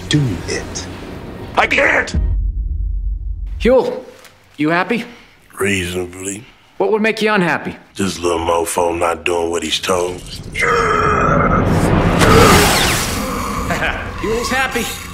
do it. I can't! Huell, you happy? Reasonably. What would make you unhappy? This little mofo not doing what he's told. Huell's happy.